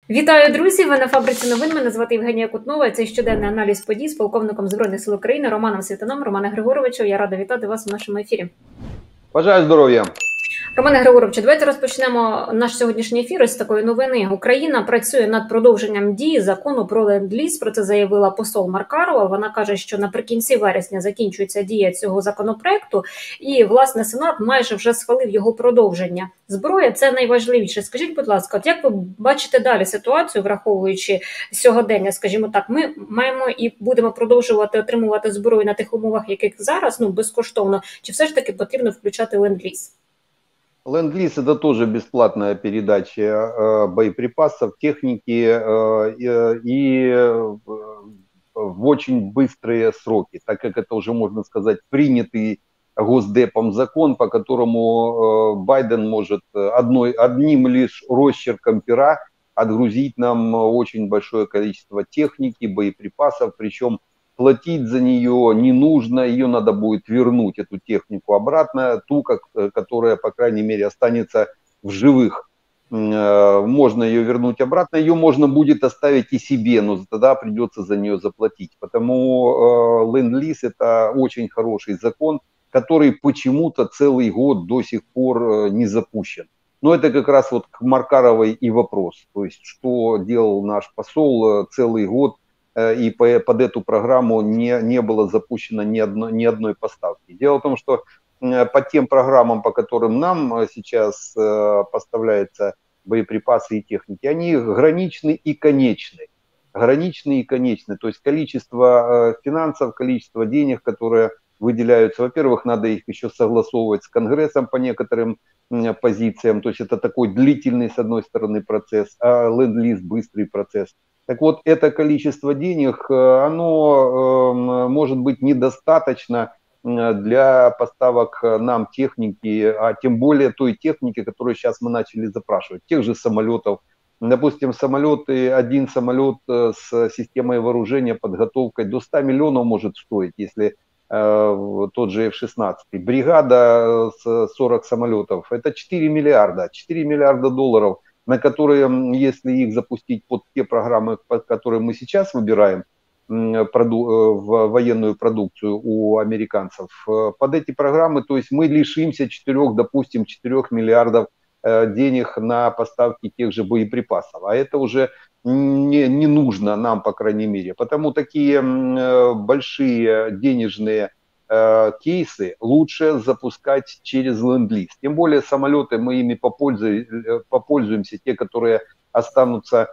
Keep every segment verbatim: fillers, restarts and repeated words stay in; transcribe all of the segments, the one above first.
Вітаю, друзі! Ви на Фабриці новин. Мене звати Євгенія Кутнова. Це щоденний аналіз подій з полковником Збройних сил України Романом Світаном. Романе Григоровичу, я рада вітати вас у нашому ефірі. Бажаю здоров'я. Романе Григоровичу, давайте розпочнемо наш сьогоднішній ефір з такої новини. Україна працює над продовженням дії закону про ленд-ліз. Про це заявила посол Маркарова. Вона каже, що наприкінці вересня закінчується дія цього законопроекту. І, власне, Сенат майже вже схвалив його продовження. Зброя – це найважливіше. Скажіть, будь ласка, от як ви бачите далі ситуацію, враховуючи сьогодення, скажімо так, ми маємо і будемо продовжувати отримувати зброю на тих умовах, яких зараз, ну, безкоштовно, чи все ж таки потрібно включати ленд-ліз? Ленд-лиз – это тоже бесплатная передача э, боеприпасов, техники э, и, и в очень быстрые сроки, так как это уже, можно сказать, принятый Госдепом закон, по которому э, Байден может одной, одним лишь росчерком пера отгрузить нам очень большое количество техники, боеприпасов, причем платить за нее не нужно, ее надо будет вернуть, эту технику обратно, ту, как, которая, по крайней мере, останется в живых. Можно ее вернуть обратно, ее можно будет оставить и себе, но тогда придется за нее заплатить. Потому ленд-лиз – это очень хороший закон, который почему-то целый год до сих пор не запущен. Но это как раз вот к Маркаровой и вопрос, то есть что делал наш посол целый год, и под эту программу не, не было запущено ни одной, ни одной поставки. Дело в том, что по тем программам, по которым нам сейчас поставляются боеприпасы и техники, они граничны и конечны. Граничны и конечны. То есть количество финансов, количество денег, которые выделяются, во-первых, надо их еще согласовывать с Конгрессом по некоторым позициям. То есть это такой длительный, с одной стороны, процесс, а ленд-лиз быстрый процесс. Так вот, это количество денег, оно может быть недостаточно для поставок нам техники, а тем более той техники, которую сейчас мы начали запрашивать, тех же самолетов. Допустим, самолеты, один самолет с системой вооружения, подготовкой до ста миллионов может стоить, если э, тот же эф шестнадцать. Бригада с сорок самолетов, это четыре миллиарда, четыре миллиарда долларов, на которые, если их запустить под те программы, под которые мы сейчас выбираем проду- в военную продукцию у американцев, под эти программы, то есть мы лишимся четырех, допустим, четырех миллиардов денег на поставки тех же боеприпасов. А это уже не, не нужно нам, по крайней мере. Потому такие большие денежные кейсы лучше запускать через ленд-лиз. Тем более самолеты, мы ими попользуемся, попользуемся те, которые останутся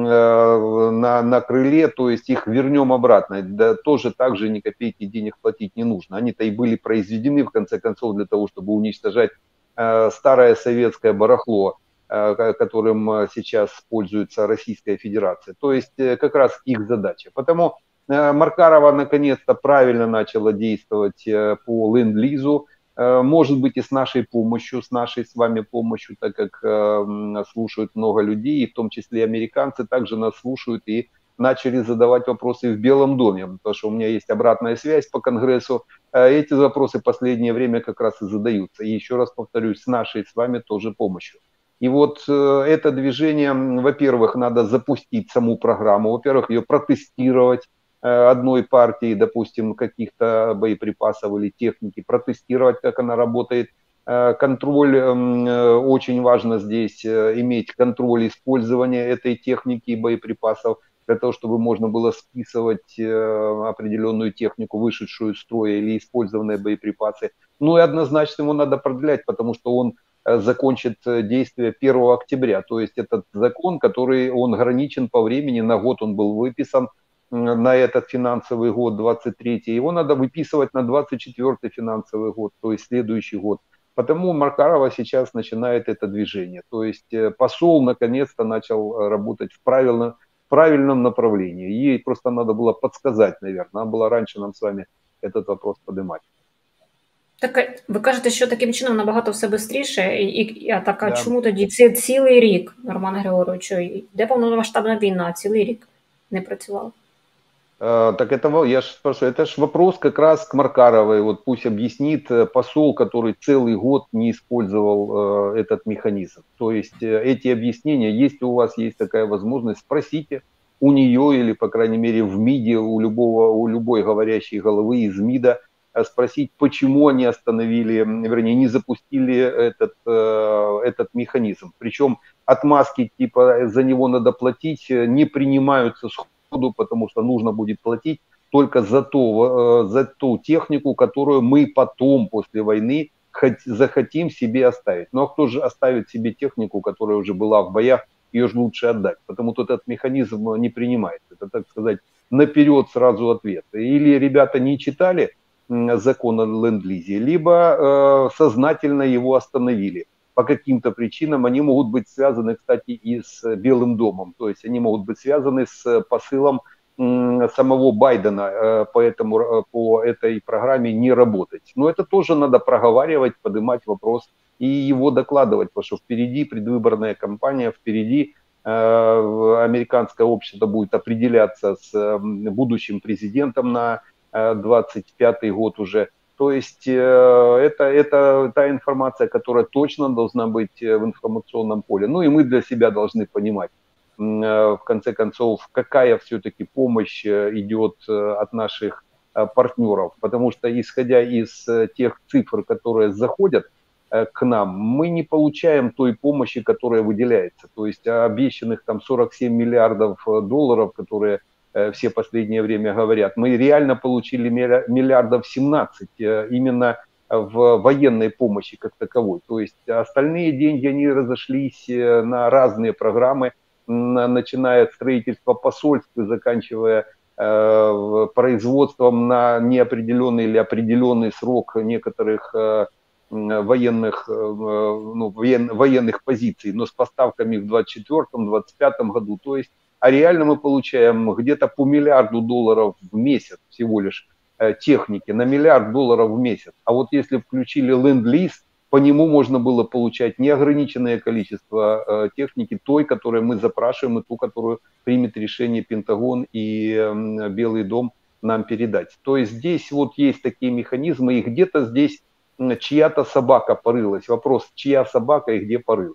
на, на крыле, то есть их вернем обратно. Да, тоже так же ни копейки денег платить не нужно. Они-то и были произведены, в конце концов, для того, чтобы уничтожать э, старое советское барахло, э, которым сейчас пользуется Российская Федерация. То есть э, как раз их задача. Потому Маркарова наконец-то правильно начала действовать по ленд-лизу, может быть и с нашей помощью, с нашей с вами помощью, так как слушают много людей, и в том числе американцы также нас слушают и начали задавать вопросы в Белом доме, потому что у меня есть обратная связь по Конгрессу, эти вопросы в последнее время как раз и задаются. И еще раз повторюсь, с нашей с вами тоже помощью. И вот это движение, во-первых, надо запустить саму программу, во-первых, ее протестировать, одной партии, допустим, каких-то боеприпасов или техники, протестировать, как она работает. Контроль, очень важно здесь иметь контроль использования этой техники и боеприпасов, для того, чтобы можно было списывать определенную технику, вышедшую из строя или использованные боеприпасы. Ну и однозначно его надо продлять, потому что он закончит действие первого октября. То есть этот закон, который он ограничен по времени, на год он был выписан, на этот финансовый год, двадцать третий, его надо выписывать на двадцать четвёртый финансовый год, то есть следующий год. Потому Маркарова сейчас начинает это движение. То есть посол наконец-то начал работать в правильном, в правильном направлении. Ей просто надо было подсказать, наверное. Надо было раньше нам с вами этот вопрос поднимать. Так, ви кажете, що таким чином набагато все швидше, і, і а так, а да. Чому тоді це цілий рік, Роман Григорович, де повномасштабна війна, цілий рік не працювала? Так это, я же спрашиваю, это же вопрос как раз к Маркаровой. Вот пусть объяснит посол, который целый год не использовал этот механизм. То есть эти объяснения, если у вас есть такая возможность, спросите у нее или, по крайней мере, в МИДе, у, любого, у любой говорящей головы из МИДа, спросить, почему они остановили, вернее, не запустили этот, этот механизм. Причем отмазки типа «за него надо платить» не принимаются сходу, потому что нужно будет платить только за, то, за ту технику, которую мы потом, после войны, захотим себе оставить. Ну а кто же оставит себе технику, которая уже была в боях, ее же лучше отдать, потому что этот механизм не принимается. Это, так сказать, наперед сразу ответ. Или ребята не читали закон о ленд-лизе, либо э, сознательно его остановили. По каким-то причинам они могут быть связаны, кстати, и с Белым домом. То есть они могут быть связаны с посылом самого Байдена, поэтому по этой программе не работать. Но это тоже надо проговаривать, поднимать вопрос и его докладывать, потому что впереди предвыборная кампания, впереди американское общество будет определяться с будущим президентом на двадцать пятый год уже. То есть это, это та информация, которая точно должна быть в информационном поле. Ну и мы для себя должны понимать, в конце концов, какая все-таки помощь идет от наших партнеров. Потому что, исходя из тех цифр, которые заходят к нам, мы не получаем той помощи, которая выделяется. То есть обещанных там сорок семь миллиардов долларов, которые все последнее время говорят, мы реально получили миллиардов семнадцать именно в военной помощи как таковой. То есть остальные деньги, они разошлись на разные программы, начиная от строительства посольств и заканчивая э, производством на неопределенный или определенный срок некоторых э, военных, э, ну, воен, военных позиций, но с поставками в двадцать четвёртом — двадцать пятом году. То есть, а реально мы получаем где-то по миллиарду долларов в месяц всего лишь э, техники, на миллиард долларов в месяц. А вот если включили ленд-лиз, по нему можно было получать неограниченное количество э, техники, той, которую мы запрашиваем, и ту, которую примет решение Пентагон и э, Белый дом нам передать. То есть здесь вот есть такие механизмы, и где-то здесь чья-то собака порылась. Вопрос, чья собака і де порилась.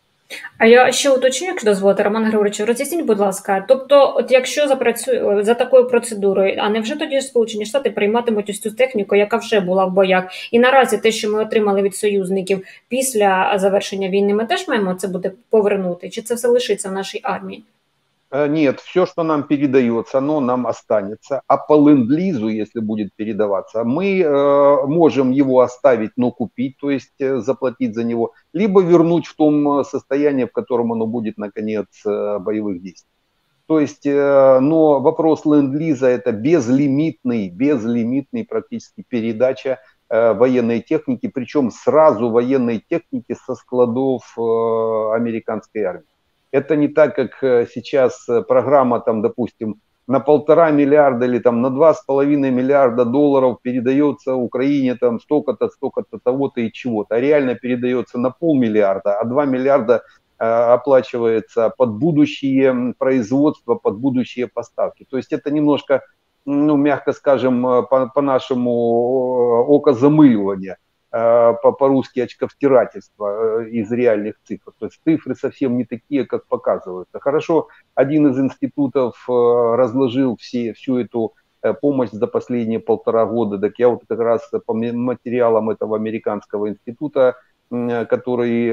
А я ще уточню, якщо дозволите, Роман Григорович, роз'ясніть, будь ласка, тобто, от якщо запрацює за такою процедурою, а невже тоді Сполучені Штати прийматимуть ось цю техніку, яка вже була в боях? І наразі те, що ми отримали від союзників після завершення війни, ми теж маємо це буде повернути? Чи це все лишиться в нашій армії? Нет, все, что нам передается, оно нам останется. А по ленд-лизу, если будет передаваться, мы э, можем его оставить, но купить, то есть э, заплатить за него, либо вернуть в том состоянии, в котором оно будет на конец э, боевых действий. То есть, э, но вопрос ленд-лиза — это безлимитный, безлимитный практически передача э, военной техники, причем сразу военной техники со складов э, американской армии. Это не так, как сейчас программа, там, допустим, на полтора миллиарда или там, на два с половиной миллиарда долларов передается Украине там, столько-то, столько-то, того-то и чего-то. А реально передается на полмиллиарда, а два миллиарда э, оплачивается под будущее производство, под будущие поставки. То есть это немножко, ну, мягко скажем, по- по-нашему окозамыливание. По-русски очковтирательство из реальных цифр. То есть цифры совсем не такие, как показываются. Хорошо, один из институтов разложил все, всю эту помощь за последние полтора года. Так я вот как раз по материалам этого американского института, который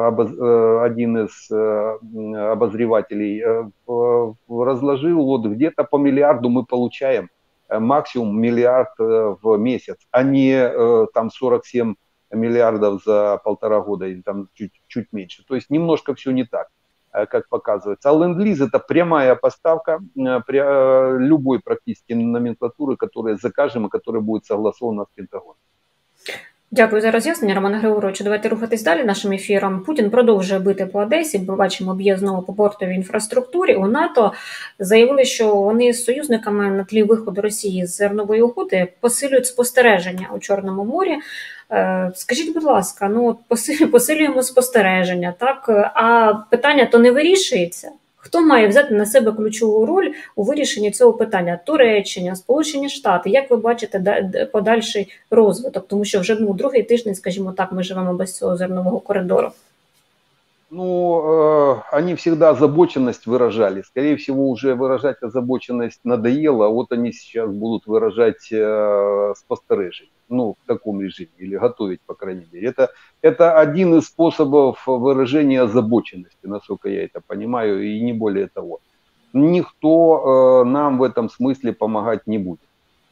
один из обозревателей разложил, вот где-то по миллиарду мы получаем, максимум миллиард в месяц, а не там сорок семь миллиардов за полтора года или там чуть, чуть меньше. То есть немножко все не так, как показывается. А ленд-лиз — это прямая поставка любой практически номенклатуры, которую закажем и которая будет согласована с Пентагоном. Дякую за роз'яснення, Роман Григорович. Давайте рухатись далі нашим ефіром. Путін продовжує бити по Одесі. Ми бачимо, б'є знову по портовій інфраструктурі. У НАТО заявили, що вони з союзниками на тлі виходу Росії з зернової угоди посилюють спостереження у Чорному морі. Скажіть, будь ласка, ну посилюємо спостереження, так? А питання то не вирішується. Хто має взяти на себе ключову роль у вирішенні цього питання? Туреччина, Сполучені Штати. Як ви бачите подальший розвиток? Тому що вже ну, другий тиждень, скажімо так, ми живемо без цього зернового коридору. Ну, э, они всегда озабоченность выражали. Скорее всего, уже выражать озабоченность надоело, а вот они сейчас будут выражать э, спостережение. Ну, в таком режиме, или готовить, по крайней мере. Это, это один из способов выражения озабоченности, насколько я это понимаю, и не более того. Никто э, нам в этом смысле помогать не будет.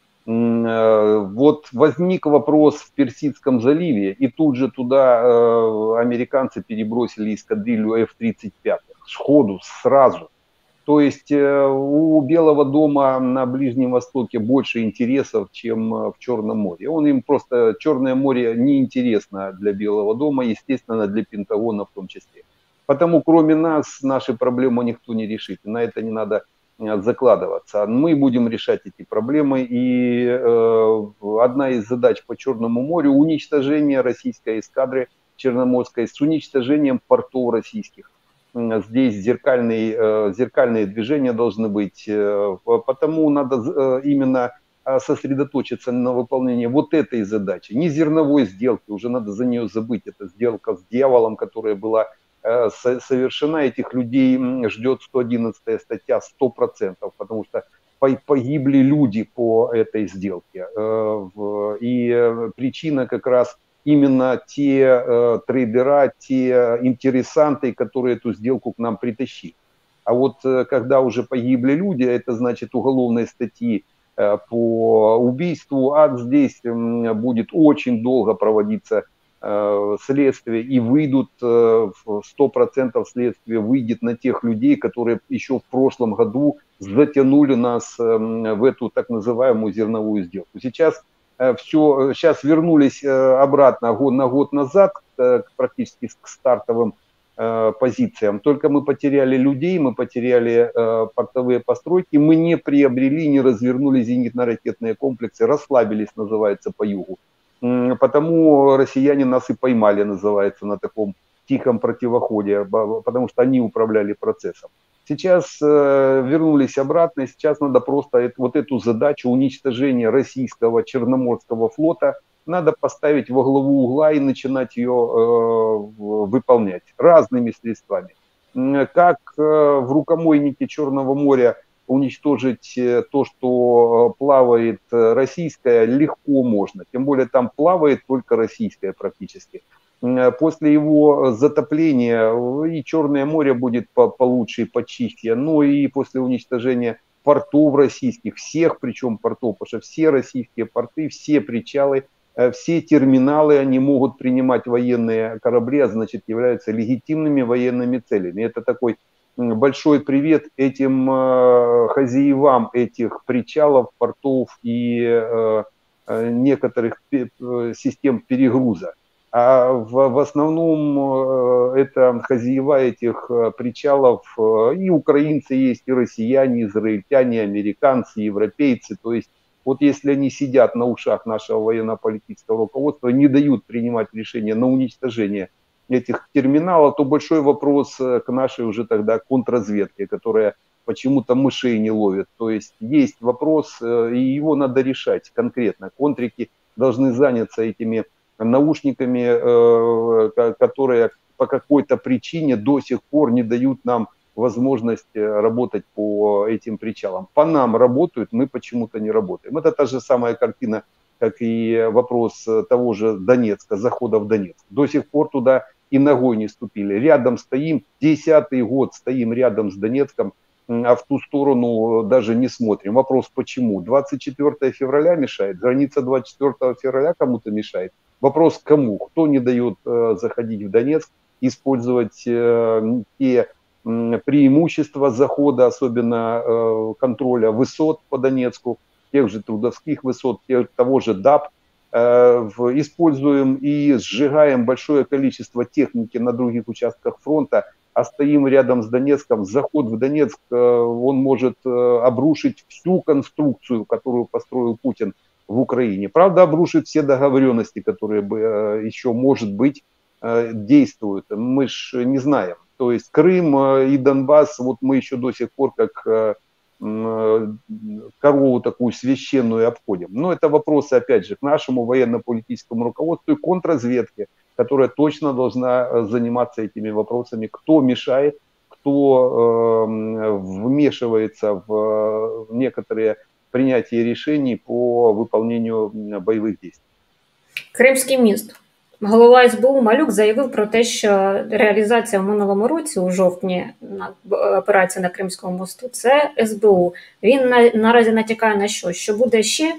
Вот возник вопрос в Персидском заливе, и тут же туда э, американцы перебросили эскадрилью эф тридцать пять сходу, сразу. То есть э, у Белого дома на Ближнем Востоке больше интересов, чем в Черном море. Он им просто, Черное море неинтересно для Белого дома, естественно, для Пентагона в том числе. Потому кроме нас наши проблемы никто не решит, на это не надо закладываться. Мы будем решать эти проблемы, и э, одна из задач по Черному морю — уничтожение российской эскадры черноморской с уничтожением портов российских. Здесь зеркальные, э, зеркальные движения должны быть, э, потому надо э, именно сосредоточиться на выполнении вот этой задачи. Не зерновой сделки, уже надо за нее забыть, это сделка с дьяволом, которая была совершена. Этих людей ждет сто одиннадцатая статья сто процентов, потому что погибли люди по этой сделке. И причина как раз именно те трейдера, те интересанты, которые эту сделку к нам притащили. А вот когда уже погибли люди, это значит уголовные статьи по убийству, а здесь будет очень долго проводиться следствие, и выйдут, сто процентов следствия выйдет на тех людей, которые еще в прошлом году затянули нас в эту так называемую зерновую сделку. Сейчас все, сейчас вернулись обратно год на год назад, практически к стартовым позициям. Только мы потеряли людей, мы потеряли портовые постройки, мы не приобрели, не развернули зенитно-ракетные комплексы, расслабились, называется, по югу. Потому россияне нас и поймали, называется, на таком тихом противоходе, потому что они управляли процессом. Сейчас э, вернулись обратно, сейчас надо просто это, вот эту задачу уничтожения российского Черноморского флота надо поставить во главу угла и начинать ее э, выполнять разными средствами. Как э, в рукомойнике Черного моря уничтожить то, что плавает российское, легко можно. Тем более там плавает только российское практически. После его затопления и Черное море будет получше и почище, но и после уничтожения портов российских, всех причем портов, потому что все российские порты, все причалы, все терминалы, они могут принимать военные корабли, а значит являются легитимными военными целями. Это такой большой привет этим э, хозяевам этих причалов, портов и э, некоторых пе систем перегруза. А в, в основном э, это хозяева этих причалов, э, и украинцы есть, и россияне, израильтяне, американцы, европейцы. То есть вот если они сидят на ушах нашего военно-политического руководства, не дают принимать решения на уничтожение этих терминалов, то большой вопрос к нашей уже тогда контрразведке, которая почему-то мышей не ловит. То есть есть вопрос, и его надо решать конкретно. Контрики должны заняться этими наушниками, которые по какой-то причине до сих пор не дают нам возможность работать по этим причалам. По нам работают, мы почему-то не работаем. Это та же самая картина, как и вопрос того же Донецка, захода в Донецк. До сих пор туда и ногой не ступили. Рядом стоим, десятый год стоим рядом с Донецком, а в ту сторону даже не смотрим. Вопрос почему? двадцать четвёртого февраля мешает, граница двадцать четвёртого февраля кому-то мешает. Вопрос кому? Кто не дает э, заходить в Донецк, использовать э, те э, преимущества захода, особенно э, контроля высот по Донецку, тех же трудовских высот, тех, того же ДАП, э, в, используем и сжигаем большое количество техники на других участках фронта, а стоим рядом с Донецком. Заход в Донецк, э, он может э, обрушить всю конструкцию, которую построил Путин в Украине. Правда, обрушит все договоренности, которые бы э, еще, может быть, э, действуют. Мы ж не знаем. То есть Крым и Донбасс, вот мы еще до сих пор как корову такую священную обходим. Но это вопросы, опять же, к нашему военно-политическому руководству и контрразведке, которая точно должна заниматься этими вопросами. Кто мешает, кто э, вмешивается в некоторые принятия решений по выполнению боевих действий. Кримський міст. Голова ес бе у Малюк заявив про те, що реалізація в минулому році, у жовтні, на операції на Кримському мосту, це ес бе у. Він на, наразі натякає на що? Що буде ще?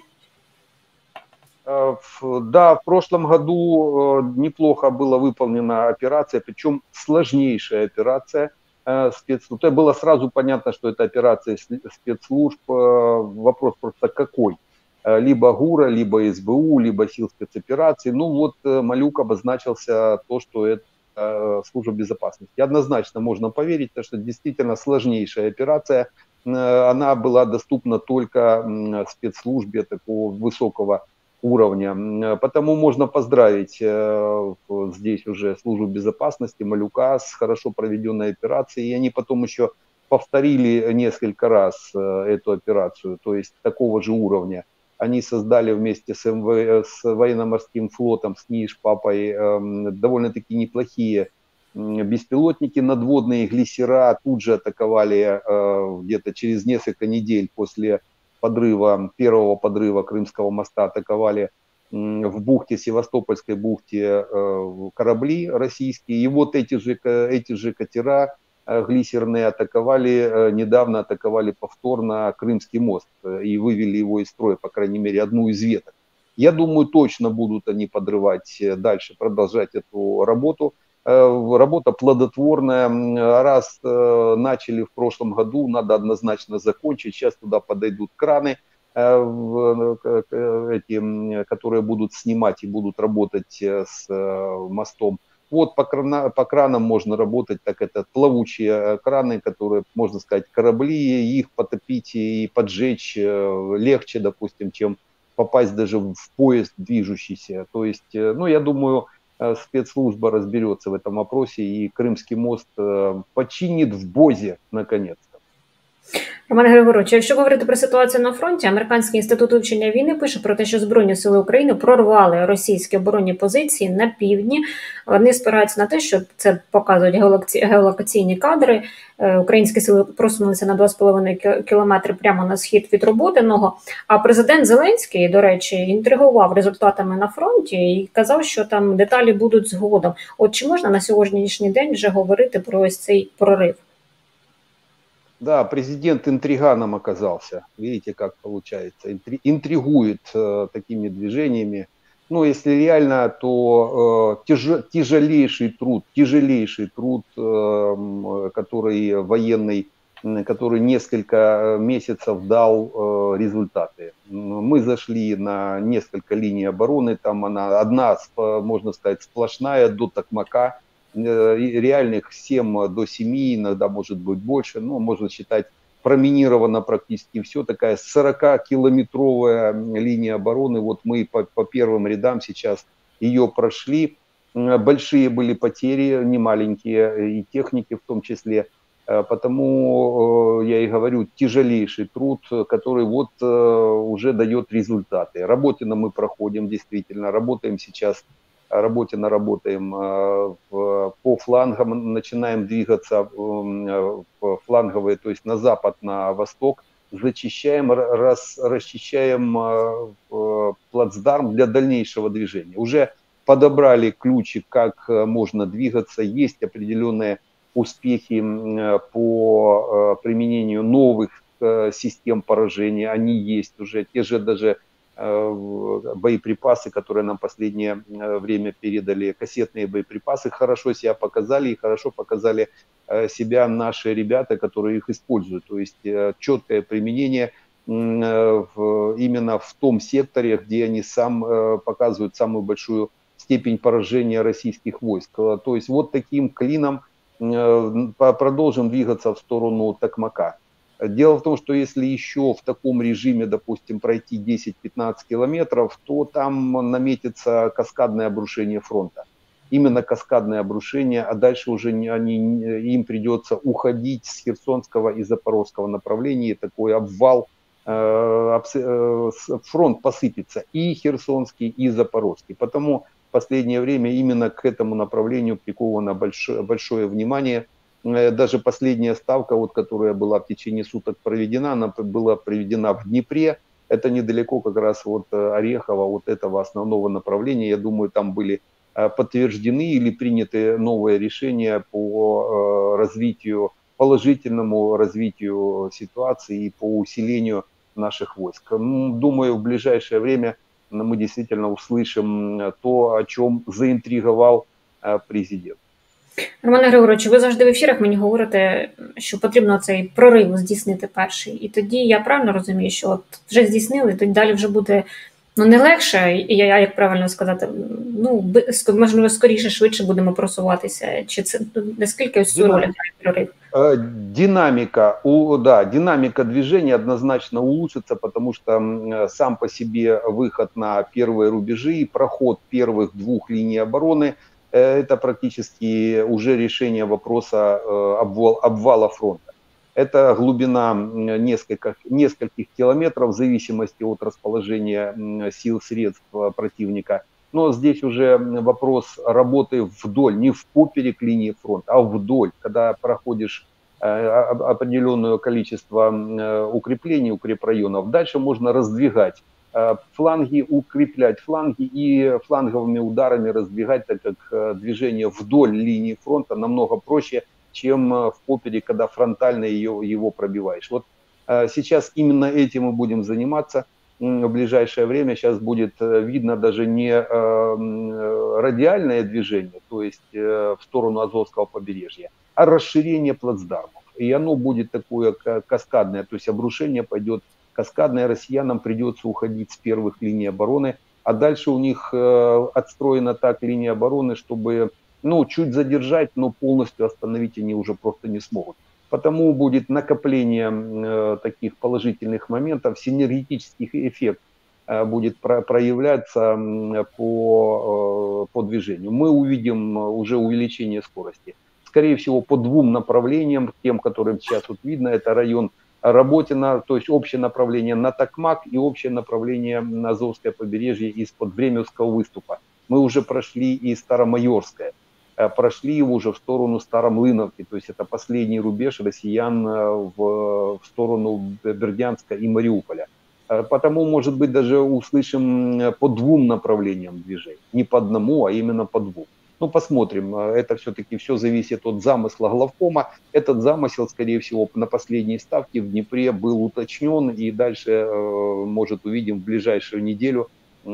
Да, в прошлом году неплохо была выполнена операция, причем сложнейшая операция спецслужб. Было сразу понятно, что это операция спецслужб. Вопрос просто какой? Либо ГУРа, либо эс бэ у, либо сил спецопераций. Ну вот Малюк обозначился то, что это служба безопасности. Однозначно можно поверить, что действительно сложнейшая операция. Она была доступна только спецслужбе такого высокого уровня. Потому можно поздравить здесь уже службу безопасности, Малюка с хорошо проведенной операцией. И они потом еще повторили несколько раз эту операцию, то есть такого же уровня. Они создали вместе с, МВ, с военно-морским флотом, с НИИ Шпапой э, довольно-таки неплохие беспилотники надводные, глиссера. Тут же атаковали э, где-то через несколько недель после подрыва, первого подрыва Крымского моста, атаковали э, в бухте, Севастопольской бухте э, корабли российские. И вот эти же, эти же катера глиссерные атаковали, недавно атаковали повторно Крымский мост и вывели его из строя, по крайней мере, одну из веток. Я думаю, точно будут они подрывать дальше, продолжать эту работу. Работа плодотворная. Раз начали в прошлом году, надо однозначно закончить. Сейчас туда подойдут краны, эти, которые будут снимать и будут работать с мостом. Вот по, крана, по кранам можно работать, так это плавучие краны, которые, можно сказать, корабли, их потопить и поджечь легче, допустим, чем попасть даже в поезд движущийся. То есть, ну, я думаю, спецслужба разберется в этом вопросе, и Крымский мост починит в Бозе, наконец-то. Роман Григорович, якщо говорити про ситуацію на фронті, Американський інститут вивчення війни пише про те, що Збройні сили України прорвали російські оборонні позиції на півдні. Вони спираються на те, що це показують геолокаційні кадри. Українські сили просунулися на два з половиною кілометри прямо на схід від Роботиного. А президент Зеленський, до речі, інтригував результатами на фронті і казав, що там деталі будуть згодом. От чи можна на сьогоднішній день вже говорити про ось цей прорив? Да, президент интриганом оказался. Видите, как получается. Интри, интригует э, такими движениями. Ну, если реально, то э, тяж, тяжелейший труд, тяжелейший труд, э, который военный, который несколько месяцев дал э, результаты. Мы зашли на несколько линий обороны. Там она одна, можно сказать, сплошная до Токмака. Реальных семь до семи, иногда может быть больше, но можно считать, проминировано практически все, такая сорокакилометровая линия обороны, вот мы по, по первым рядам сейчас ее прошли, большие были потери, не маленькие, и техники в том числе, потому я и говорю, тяжелейший труд, который вот уже дает результаты. Работина мы проходим действительно, работаем сейчас, Работина работаем по флангам, начинаем двигаться в фланговые, то есть на запад, на восток, зачищаем, рас, расчищаем плацдарм для дальнейшего движения. Уже подобрали ключик, как можно двигаться, есть определенные успехи по применению новых систем поражения, они есть уже, те же даже боеприпасы, которые нам последнее время передали, кассетные боеприпасы, хорошо себя показали и хорошо показали себя наши ребята, которые их используют. То есть четкое применение именно в том секторе, где они сам показывают самую большую степень поражения российских войск. То есть вот таким клином продолжим двигаться в сторону Токмака. Дело в том, что если еще в таком режиме, допустим, пройти десять-пятнадцать километров, то там наметится каскадное обрушение фронта. именно каскадное обрушение, а дальше уже не, они, им придется уходить с Херсонского и Запорожского направлений, такой обвал, э, э, фронт посыпется и Херсонский, и Запорожский. Потому в последнее время именно к этому направлению приковано большое, большое внимание. Даже последняя ставка, вот, которая была в течение суток проведена, она была проведена в Днепре. Это недалеко как раз от Орехова, вот этого основного направления. Я думаю, там были подтверждены или приняты новые решения по развитию, положительному развитию ситуации и по усилению наших войск. Думаю, в ближайшее время мы действительно услышим то, о чем заинтриговал президент. Романе Григоровичу, ви завжди в ефірах мені говорите, що потрібно цей прорив здійснити перший. І тоді я правильно розумію, що от вже здійснили, тоді далі вже буде ну, не легше, і я, як правильно сказати, ну, можливо, скоріше, швидше будемо просуватися. Чи це наскільки ось цю роль грає прорив? Динамика, у, да, динамика движения однозначно улучшится, потому что сам по себе выход на первые рубежи, проход первых двух линий обороны, это практически уже решение вопроса обвал, обвала фронта. Это глубина нескольких, нескольких километров в зависимости от расположения сил, средств противника. Но здесь уже вопрос работы вдоль, не впоперек линии фронта, а вдоль, когда проходишь определенное количество укреплений, укрепрайонов. Дальше можно раздвигать фланги, укреплять фланги и фланговыми ударами раздвигать, так как движение вдоль линии фронта намного проще, чем в поперек, когда фронтально ее, его пробиваешь. Вот сейчас именно этим мы будем заниматься в ближайшее время. Сейчас будет видно даже не радиальное движение, то есть в сторону Азовского побережья, а расширение плацдармов. И оно будет такое каскадное, то есть обрушение пойдет каскадное. Россиянам придется уходить с первых линий обороны, а дальше у них отстроена так линия обороны, чтобы ну, чуть задержать, но полностью остановить они уже просто не смогут. Потому будет накопление э, таких положительных моментов, синергетический эффект э, будет про проявляться э, по, э, по движению. Мы увидим уже увеличение скорости. Скорее всего, по двум направлениям, тем, которым сейчас вот видно, это район Работина, то есть общее направление на Токмак и общее направление на Азовское побережье из-под Временского выступа. Мы уже прошли и Старомайорское. Прошли его уже в сторону Старомлыновки, то есть это последний рубеж россиян в, в сторону Бердянска и Мариуполя. Потому, может быть, даже услышим по двум направлениям движения. Не по одному, а именно по двум. Ну, посмотрим. Это все-таки все зависит от замысла главкома. Этот замысел, скорее всего, на последней ставке в Днепре был уточнен. И дальше, может, увидим в ближайшую неделю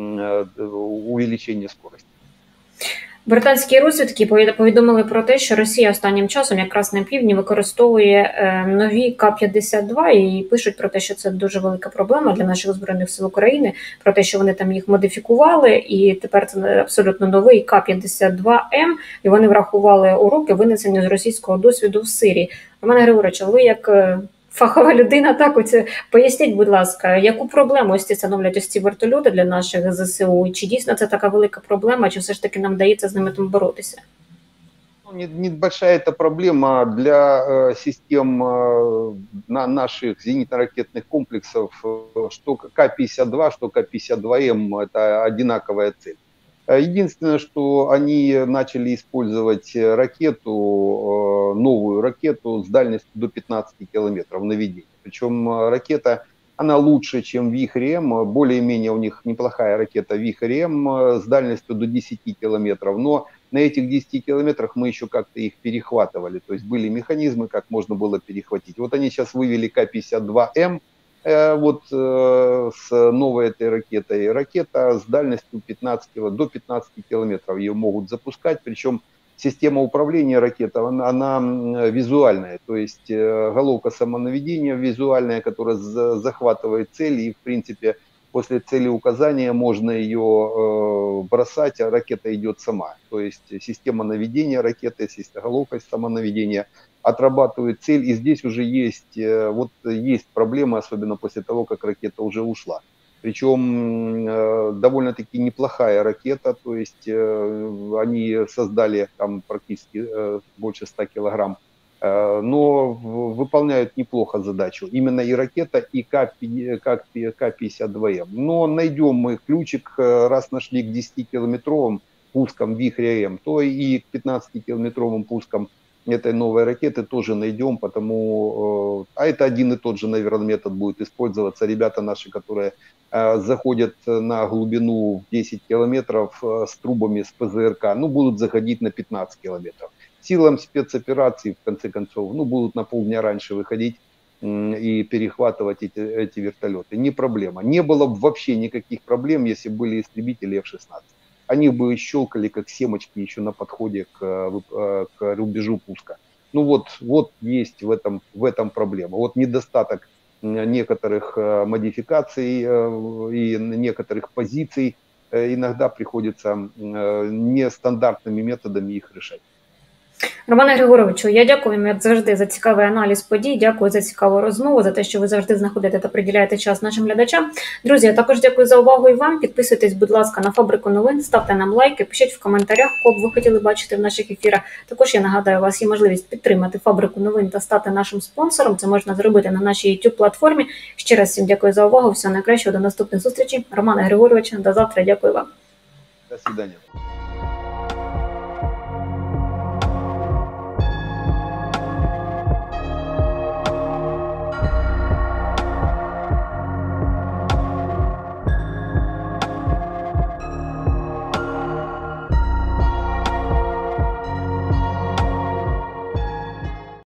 увеличение скорости. Британські розвідки повідомили про те, що Росія останнім часом якраз на півдні використовує нові Ка п'ятдесят два і пишуть про те, що це дуже велика проблема для наших Збройних сил України, про те, що вони там їх модифікували, і тепер це абсолютно новий Ка п'ятдесят два М, і вони врахували уроки, винесені з російського досвіду в Сирії. Романе Григоровичу, ви як фахова людина, так ось поясніть, будь ласка, яку проблему ось ці становлять ось ці вертольоти для наших Зе Се У? Чи дійсно це така велика проблема, чи все ж таки нам вдається з ними там боротися? Небольшая это проблема для э, систем э, на наших зенитно-ракетных комплексов, что Ка пятьдесят два, что Ка пятьдесят два М, это одинаковая цель. Единственное, что они начали использовать ракету, новую ракету с дальностью до пятнадцати километров наведения. Причем ракета, она лучше, чем Вихрь-М, более-менее у них неплохая ракета Вихрь-М с дальностью до десяти километров, но на этих десяти километрах мы еще как-то их перехватывали, то есть были механизмы, как можно было перехватить. Вот они сейчас вывели Ка пятьдесят два М, вот с новой этой ракетой. Ракета с дальностью пятнадцати, до пятнадцати километров ее могут запускать, причем система управления ракетой, она, она визуальная, то есть головка самонаведения визуальная, которая захватывает цель, и в принципе после целеуказания можно ее бросать, а ракета идет сама. То есть система наведения ракеты, головка самонаведения отрабатывает цель, и здесь уже есть, вот есть проблемы, особенно после того, как ракета уже ушла. Причем э, довольно-таки неплохая ракета, то есть э, они создали там практически э, больше ста килограмм, э, но выполняют неплохо задачу. Именно и ракета, и К пятьдесят два М. Но найдем мы ключик, э, раз нашли к десятикилометровым пускам Вихря М, то и к пятнадцатикилометровым пускам этой новой ракеты тоже найдем, потому, а это один и тот же, наверное, метод будет использоваться. Ребята наши, которые заходят на глубину в десять километров с трубами с ПЗРК, ну, будут заходить на пятнадцать километров. Силам спецопераций, в конце концов, ну, будут на полдня раньше выходить и перехватывать эти, эти вертолеты. Не проблема. Не было бы вообще никаких проблем, если бы были истребители эф шестнадцать. Они бы щелкали как семечки еще на подходе к, к рубежу пуска. Ну вот, вот есть в этом, в этом проблема. Вот недостаток некоторых модификаций и некоторых позиций иногда приходится нестандартными методами их решать. Романе Григоровичу, я дякую вам, як завжди, за цікавий аналіз подій. Дякую за цікаву розмову, за те, що ви завжди знаходите та приділяєте час нашим глядачам. Друзі, я також дякую за увагу і вам. Підписуйтесь, будь ласка, на Фабрику новин, ставте нам лайки, пишіть в коментарях, кого б ви хотіли бачити в наших ефірах. Також я нагадаю, у вас є можливість підтримати Фабрику новин та стати нашим спонсором. Це можна зробити на нашій YouTube-платформі. Ще раз всім дякую за увагу. Всього найкращого, до наступних зустрічей. Романе Григоровичу, до завтра. Дякую вам. До свидания.